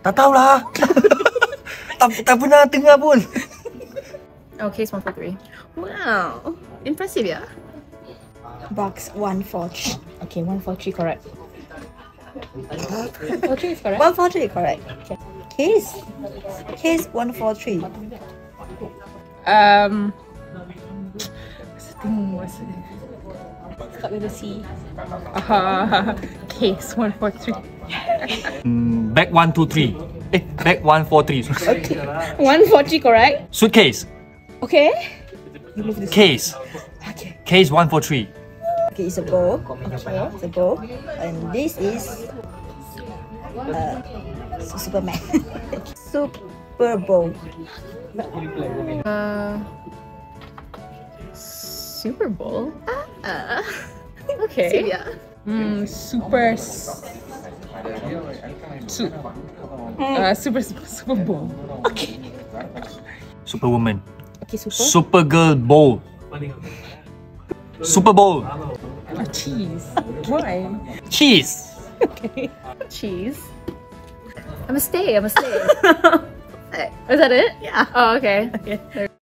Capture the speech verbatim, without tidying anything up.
Tak tahulah. tak, tak pernah dengar pun. Oh, case one four three. Wow. Impressive, yeah? Box one four three. Okay, one four three correct. four three is correct. one four three correct. Okay. Case. Case one four three. Um. What's the thing? What's it? Start with a C. Uh, case one four three. Mm, bag one two three. Eh, bag one four three. Okay. one four three correct. Suitcase. Okay. Case. Okay. Case one four three. Okay, it's a bowl. Okay, it's a bowl. And this is uh, Superman. Super Bowl. Uh. Super Bowl. Uh. Okay. Yeah. Mm, super. Soup. Uh, super Super Bowl. Okay. Superwoman. Okay, super. Supergirl Bowl. Super Bowl. Oh, cheese. Why? Cheese. Okay. Cheese. I must stay. I must stay. Is that it? Yeah. Oh, okay. Okay.